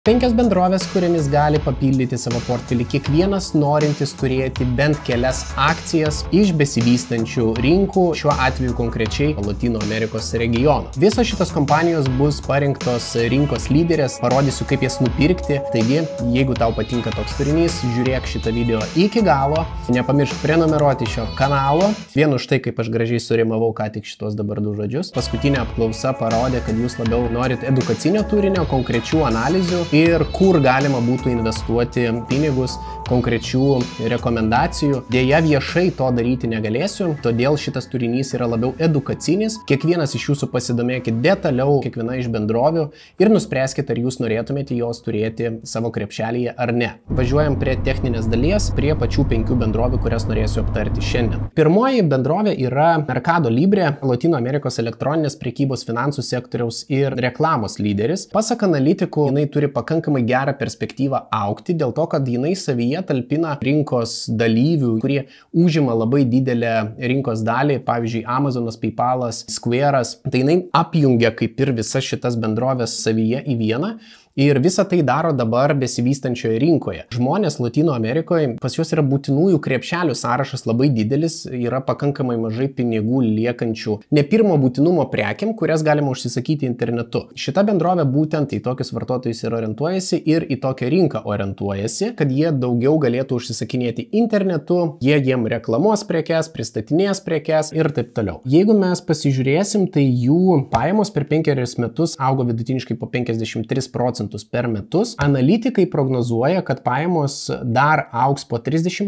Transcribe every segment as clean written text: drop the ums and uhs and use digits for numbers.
5 bendrovės, kuriamis gali papildyti savo portfelį kiekvienas norintis turėti bent kelias akcijas iš besivystančių rinkų, šiuo atveju konkrečiai Lotynų Amerikos regiono. Visos šitos kompanijos bus parinktos rinkos lyderės, parodysiu kaip jas nupirkti. Taigi, jeigu tau patinka toks turinys, žiūrėk šitą video iki galo, nepamiršk prenumeruoti šio kanalo. Vien už tai, kaip aš gražiai surimavau ką tik šitos dabar du žodžius. Paskutinė apklausa parodė, kad jūs labiau norit edukacinio turinio, konkrečių analizių ir kur galima būtų investuoti pinigus, konkrečių rekomendacijų. Deja, viešai to daryti negalėsiu, todėl šitas turinys yra labiau edukacinis. Kiekvienas iš jūsų pasidomėkit detaliau kiekviena iš bendrovių ir nuspręskite, ar jūs norėtumėte jos turėti savo krepšelyje ar ne. Važiuojam prie techninės dalies, prie pačių 5 bendrovių, kurias norėsiu aptarti šiandien. Pirmoji bendrovė yra Mercado Libre, Lotynų Amerikos elektroninės prekybos, finansų sektoriaus ir reklamos lyderis. Pasak analitikų, jinai turi pakankamai gerą perspektyvą augti, dėl to, kad jinai savyje talpina rinkos dalyvių, kurie užima labai didelę rinkos dalį, pavyzdžiui, Amazonas, PayPalas, Square'as. Tai jinai apjungia kaip ir visas šitas bendrovės savyje į vieną. Ir visą tai daro dabar besivystančioje rinkoje. Žmonės Lotynų Amerikoje, pas juos yra būtinųjų krepšelių sąrašas labai didelis, yra pakankamai mažai pinigų liekančių ne pirmo būtinumo prekiam, kurias galima užsisakyti internetu. Šita bendrovė būtent į tokius vartotojus ir orientuojasi ir į tokią rinką orientuojasi, kad jie daugiau galėtų užsisakinėti internetu, jie jiem reklamuos prekes, pristatinės prekes ir taip toliau. Jeigu mes pasižiūrėsim, tai jų pajamos per 5 metus augo vidutiniškai po 53% per metus. Analitikai prognozuoja, kad pajamos dar augs po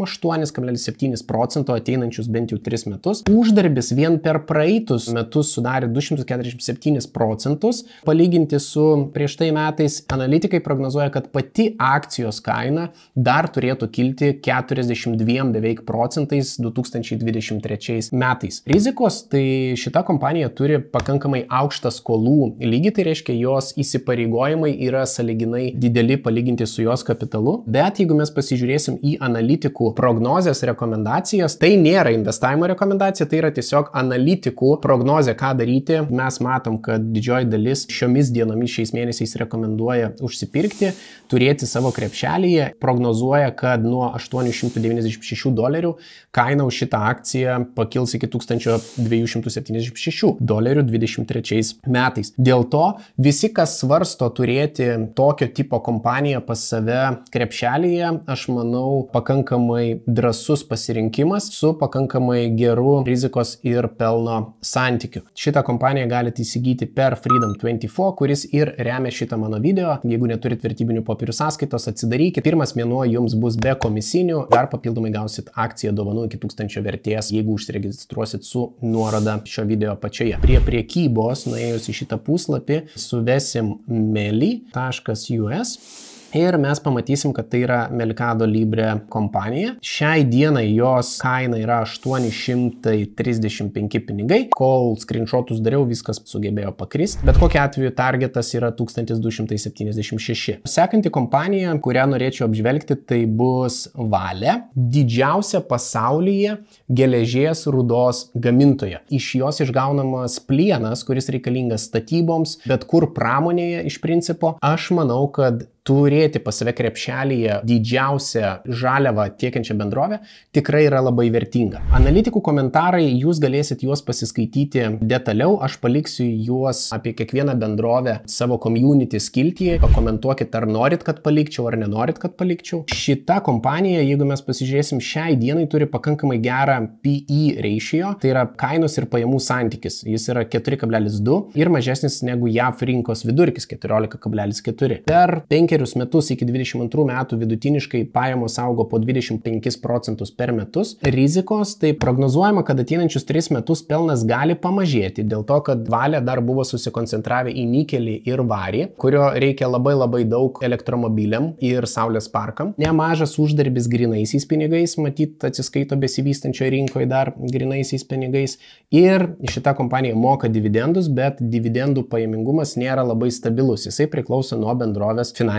38,7% ateinančius bent jau 3 metus. Uždarbis vien per praeitus metus sudarė 247%. Palyginti su prieš tai metais, analitikai prognozuoja, kad pati akcijos kaina dar turėtų kilti 42 beveik procentais 2023 metais. Rizikos, tai šita kompanija turi pakankamai aukštą skolų lygį, tai reiškia jos įsipareigojimai yra sąlyginai dideli palyginti su jos kapitalu, bet jeigu mes pasižiūrėsim į analitikų prognozės rekomendacijas, tai nėra investavimo rekomendacija, tai yra tiesiog analitikų prognozė, ką daryti. Mes matom, kad didžioji dalis šiomis dienomis šiais mėnesiais rekomenduoja užsipirkti, turėti savo krepšelyje, prognozuoja, kad nuo $896 kaina už šitą akciją pakils iki $1276 23 metais. Dėl to visi, kas svarsto turėti tokio tipo kompaniją pas save krepšelyje, aš manau, pakankamai drąsus pasirinkimas su pakankamai geru rizikos ir pelno santykiu. Šitą kompaniją galite įsigyti per Freedom24, kuris ir remia šitą mano video. Jeigu neturit vertybinių popierių sąskaitos, atsidarykit. Pirmas mėnuo jums bus be komisinių, dar papildomai gausit akciją dovanų iki 1000 vertės, jeigu užsiregistruosit su nuoroda šio video apačioje. Prie priekybos, nuėjus į šitą puslapį, suvesim meli.us. Ir mes pamatysim, kad tai yra Mercado Libre kompanija. Šiai dienai jos kaina yra 835 pinigai. Kol screenshotus dariau, viskas sugebėjo pakristi. Bet kokiu atveju targetas yra 1276. Sekanti kompanija, kurią norėčiau apžvelgti, tai bus Vale. Didžiausia pasaulyje geležies rūdos gamintoja. Iš jos išgaunamas plienas, kuris reikalingas statyboms, bet kur pramonėje iš principo. Aš manau, kad turėti pas save krepšelyje didžiausią žaliavą tiekiančią bendrovę tikrai yra labai vertinga. Analitikų komentarai, jūs galėsit juos pasiskaityti detaliau, aš paliksiu juos apie kiekvieną bendrovę savo community skiltyje, pakomentuokit, ar norit, kad palikčiau, ar nenorit, kad palikčiau. Šita kompanija, jeigu mes pasižiūrėsim, šiai dienai turi pakankamai gerą PE ratio, tai yra kainos ir pajamų santykis. Jis yra 4,2 ir mažesnis negu JAV rinkos vidurkis 14,4. Per 5 metus iki 22 metų vidutiniškai pajamos augo po 25% per metus. Rizikos, tai prognozuojama, kad ateinančius 3 metus pelnas gali pamažėti, dėl to, kad Vale dar buvo susikoncentravę į nikelį ir varį, kurio reikia labai daug elektromobiliam ir saulės parkam. Nemažas uždarbis grinaisiais pinigais, matyt, atsiskaito besivystančioje rinkoje dar grinaisiais pinigais. Ir šita kompanija moka dividendus, bet dividendų pajamingumas nėra labai stabilus. Jisai priklauso nuo bendrovės finansinės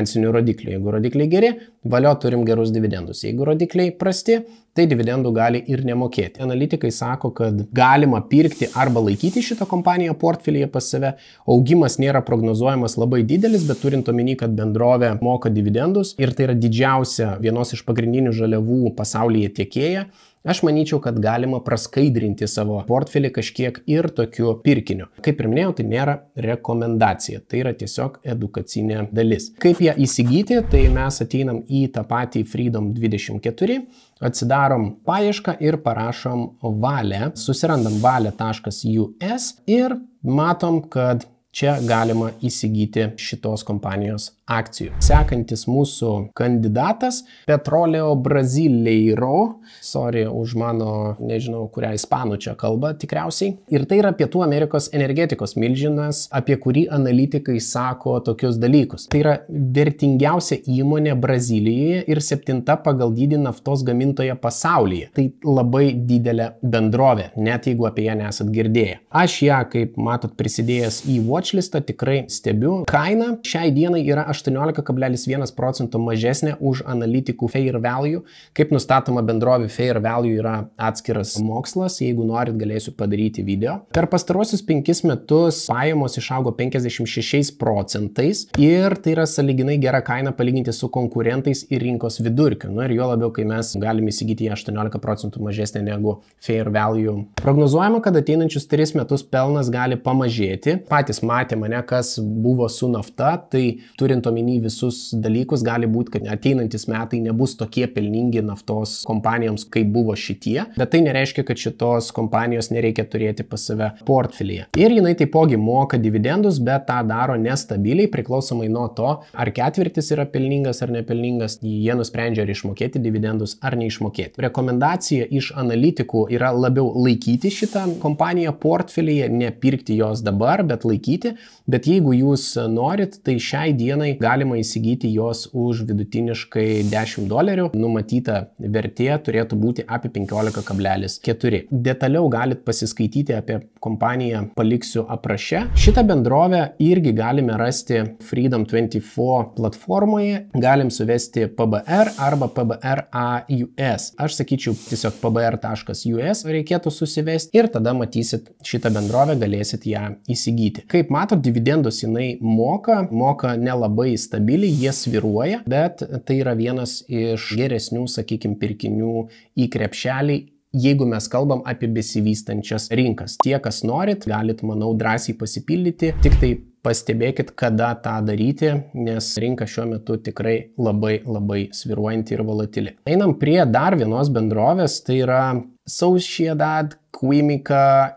finansinių rodiklių. Jeigu rodikliai geri, valio turim gerus dividendus. Jeigu rodikliai prasti, tai dividendų gali ir nemokėti. Analitikai sako, kad galima pirkti arba laikyti šitą kompaniją portfelyje pas save. Augimas nėra prognozuojamas labai didelis, bet turint omeny, kad bendrovė moka dividendus ir tai yra didžiausia vienos iš pagrindinių žaliavų pasaulyje tiekėja, aš manyčiau, kad galima praskaidrinti savo portfelį kažkiek ir tokiu pirkiniu. Kaip ir minėjau, tai nėra rekomendacija, tai yra tiesiog edukacinė dalis. Kaip ją įsigyti, tai mes ateinam į tą patį Freedom24, atsidarom paiešką ir parašom Vale, susirandam vale.us ir matom, kad čia galima įsigyti šitos kompanijos akcijų. Sekantis mūsų kandidatas Petroleo Brasileiro, sorry už mano, nežinau, kurią ispanų čia kalba tikriausiai. Ir tai yra Pietų Amerikos energetikos milžinas, apie kurį analitikai sako tokius dalykus. Tai yra vertingiausia įmonė Brazilijoje ir 7. pagal dydį naftos gamintoja pasaulyje. Tai labai didelė bendrovė, net jeigu apie ją nesat girdėję. Aš ją, kaip matot, prisidėjęs į watchlistą tikrai stebiu. Kaina šiai dienai yra 18,1% mažesnė už analitikų fair value. Kaip nustatoma bendrovė fair value yra atskiras mokslas, jeigu norit galėsiu padaryti video. Per pastarosius 5 metus pajamos išaugo 56% ir tai yra sąlyginai gera kaina palyginti su konkurentais ir rinkos vidurkiu. Nu ir jo labiau, kai mes galime įsigyti 18% mažesnė negu fair value. Prognozuojama, kad ateinančius 3 metus pelnas gali pamažėti. Patys matė mane, kas buvo su nafta, tai turint omeny visus dalykus, gali būti, kad ateinantis metai nebus tokie pelningi naftos kompanijoms, kaip buvo šitie, bet tai nereiškia, kad šitos kompanijos nereikia turėti pas save portfelyje. Ir jinai taipogi moka dividendus, bet tą daro nestabiliai, priklausomai nuo to, ar ketvirtis yra pelningas ar nepelningas, jie nusprendžia ar išmokėti dividendus ar neišmokėti. Rekomendacija iš analitikų yra labiau laikyti šitą kompaniją portfelyje, nepirkti jos dabar, bet laikyti. Bet jeigu jūs norit, tai šiai dienai galima įsigyti jos už vidutiniškai $10. Numatyta vertė turėtų būti apie 15,4. Detaliau galit pasiskaityti apie kompaniją, paliksiu apraše. Šitą bendrovę irgi galime rasti Freedom24 platformoje. Galim suvesti PBR arba PBR.AUS. Aš sakyčiau tiesiog PBR.US reikėtų susivesti ir tada matysit šitą bendrovę, galėsit ją įsigyti. Kaip matot, dividendus jinai moka nelabai stabiliai, jie sviruoja, bet tai yra vienas iš geresnių, sakykime, pirkinių į krepšelį, jeigu mes kalbam apie besivystančias rinkas. Tie, kas norit, galit, manau, drąsiai pasipildyti, tik tai pastebėkit, kada tą daryti, nes rinka šiuo metu tikrai labai sviruojanti ir volatili. Einam prie dar vienos bendrovės, tai yra Sociedad Química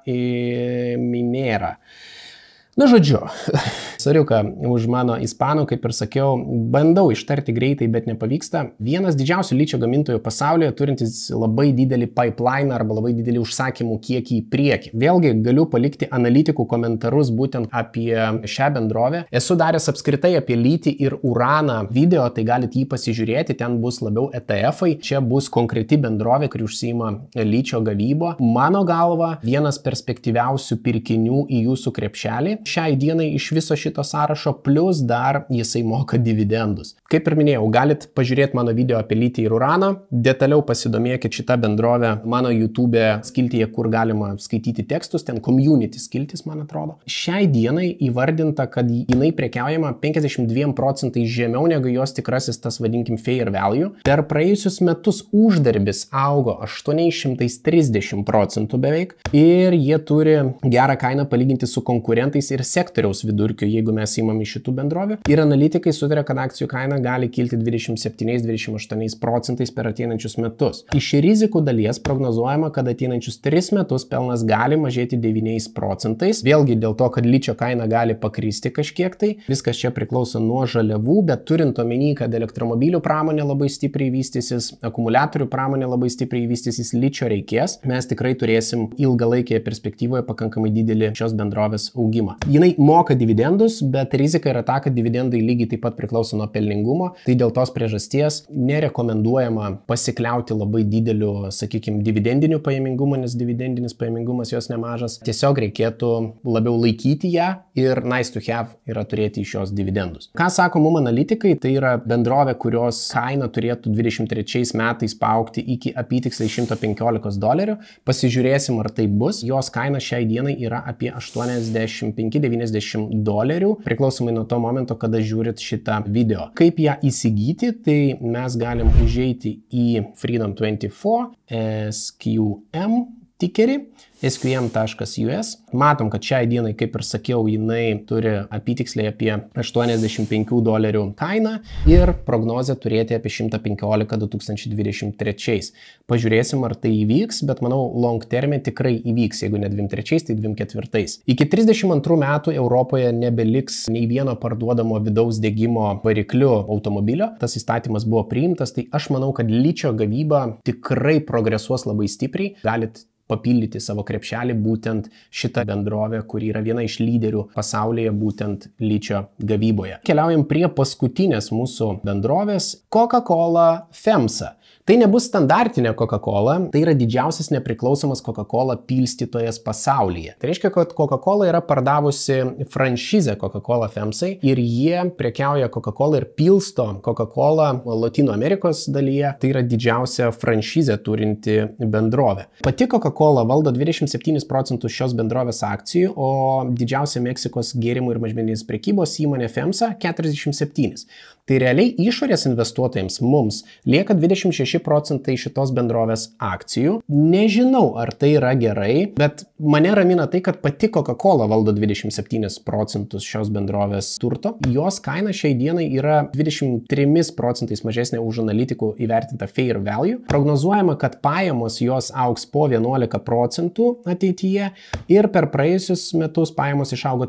Minera. Nu, žodžiu, soriuka už mano ispanų, kaip ir sakiau, bandau ištarti greitai, bet nepavyksta. Vienas didžiausių ličio gamintojų pasaulyje, turintis labai didelį pipeline arba labai didelį užsakymų kiekį į priekį. Vėlgi galiu palikti analitikų komentarus būtent apie šią bendrovę. Esu daręs apskritai apie litį ir uraną video, tai galite jį pasižiūrėti, ten bus labiau ETF-ai. Čia bus konkreti bendrovė, kuri užsiima ličio gavybo. Mano galva, vienas perspektyviausių pirkinių į jūsų krepšelį šiai dienai iš viso šito sąrašo, plus dar jisai moka dividendus. Kaip ir minėjau, galit pažiūrėti mano video apie litį ir uraną, detaliau pasidomėkit šitą bendrovę mano YouTube skiltyje, kur galima skaityti tekstus, ten community skiltis, man atrodo. Šiai dienai įvardinta, kad jinai prekiaujama 52% žemiau negu jos tikrasis tas, vadinkim, fair value. Per praėjusius metus uždarbis augo 830% beveik ir jie turi gerą kainą palyginti su konkurentais ir sektoriaus vidurkiu, jeigu mes įmam iš šitų bendrovių. Ir analitikai sutaria, kad akcijų kaina gali kilti 27-28% per ateinančius metus. Iš rizikų dalies prognozuojama, kad ateinančius 3 metus pelnas gali mažėti 9%. Vėlgi dėl to, kad ličio kaina gali pakristi kažkiek tai. Viskas čia priklauso nuo žaliavų, bet turint omeny, kad elektromobilių pramonė labai stipriai vystysis, akumuliatorių pramonė labai stipriai vystysis, ličio reikės, mes tikrai turėsim ilgalaikėje perspektyvoje pakankamai didelį šios bendrovės augimą. Jinai moka dividendus, bet rizika yra ta, kad dividendai lygiai taip pat priklauso nuo pelningumo. Tai dėl tos priežasties nerekomenduojama pasikliauti labai dideliu, sakykime, dividendiniu pajamingumu, nes dividendinis pajamingumas jos nemažas. Tiesiog reikėtų labiau laikyti ją ir nice to have yra turėti iš jos dividendus. Ką sako mum analitikai, tai yra bendrovė, kurios kaina turėtų 23 metais paaugti iki apytiksliai $115. Pasižiūrėsim, ar tai bus. Jos kaina šiai dienai yra apie $85–90, priklausomai nuo to momento, kada žiūrit šitą video. Kaip ją įsigyti, tai mes galim užeiti į Freedom24 SQM tikerį, sqm.us. Matom, kad šiai dienai, kaip ir sakiau, jinai turi apytiksliai apie $85 kainą ir prognozę turėti apie 115 2023. Pažiūrėsim, ar tai įvyks, bet manau, long terme tikrai įvyks, jeigu ne 23, tai 24. Iki 32 metų Europoje nebeliks nei vieno parduodamo vidaus degimo varikliu automobilio. Tas įstatymas buvo priimtas, tai aš manau, kad ličio gavyba tikrai progresuos labai stipriai. Galit papildyti savo krepšelį būtent šitą bendrovę, kuri yra viena iš lyderių pasaulyje būtent ličio gavyboje. Keliaujam prie paskutinės mūsų bendrovės Coca-Cola FEMSA. Tai nebus standartinė Coca-Cola, tai yra didžiausias nepriklausomas Coca-Cola pilstytojas pasaulyje. Tai reiškia, kad Coca-Cola yra pardavusi franšizę Coca-Cola FEMSai ir jie prekiauja Coca-Cola ir pilsto Coca-Cola Latino Amerikos dalyje. Tai yra didžiausia franšizė turinti bendrovė. Pati Coca-Cola valdo 27% šios bendrovės akcijų, o didžiausia Meksikos gėrimų ir mažmeninės prekybos įmonė FEMSA 47%. Tai realiai išorės investuotojams mums lieka 26% šitos bendrovės akcijų. Nežinau, ar tai yra gerai, bet mane ramina tai, kad pati Coca-Cola valdo 27% šios bendrovės turto. Jos kaina šiai dienai yra 23% mažesnė už analitikų įvertintą fair value. Prognozuojama, kad pajamos jos augs po 11% ateityje ir per praėjusius metus pajamos išaugo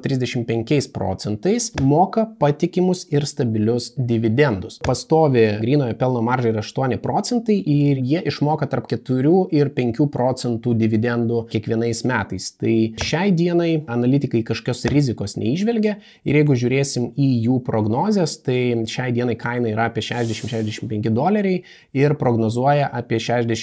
35%. Moka patikimus ir stabilius dividendus. Pastovi grynojo pelno marža yra 8% ir jie išmoka tarp 4 ir 5% dividendų kiekvienais metais. Tai šiai dienai analitikai kažkokios rizikos neįžvelgia ir jeigu žiūrėsim į jų prognozes, tai šiai dienai kaina yra apie $60–65 ir prognozuoja apie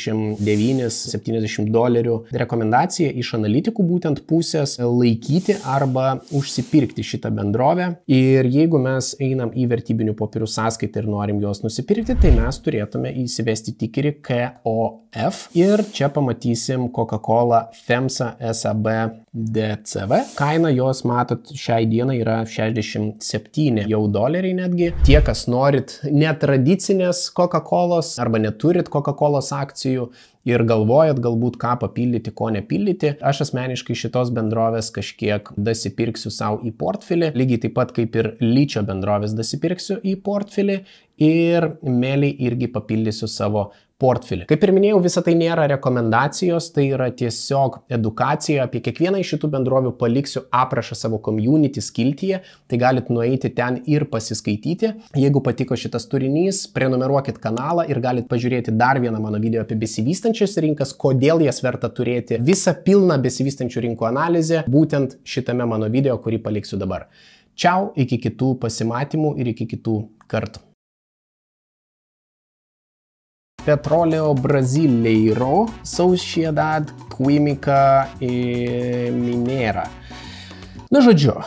$69–70. Rekomendacija iš analitikų būtent pusės laikyti arba užsipirkti šitą bendrovę. Ir jeigu mes einam į vertybinių popierių sąskaitą ir norim juos nusipirkti, tai mes turėtume įsivesti tikerį KOF ir čia pamatysim Coca-Cola FEMSA SAB DCV. Kaina jos, matot, šiai dienai yra $67 netgi. Tie, kas norit netradicinės Coca-Colos arba neturit Coca-Colos akcijų ir galvojat galbūt ką papildyti, ko nepildyti, aš asmeniškai šitos bendrovės kažkiek dasipirksiu savo į portfelį, lygiai taip pat kaip ir ličio bendrovės dasipirksiu į portfelį ir mėliai irgi papildysiu savo portfelį. Kaip ir minėjau, visa tai nėra rekomendacijos, tai yra tiesiog edukacija. Apie kiekvieną iš šitų bendrovių paliksiu aprašą savo community skiltyje, tai galit nueiti ten ir pasiskaityti. Jeigu patiko šitas turinys, prenumeruokit kanalą ir galit pažiūrėti dar vieną mano video apie besivystančias rinkas, kodėl jas verta turėti. Visą pilną besivystančių rinkų analizę būtent šitame mano video, kurį paliksiu dabar. Čiau, iki kitų pasimatymų ir iki kitų kartų. Petróleo Brasileiro, Sociedade Química Minera. Na žodžiu,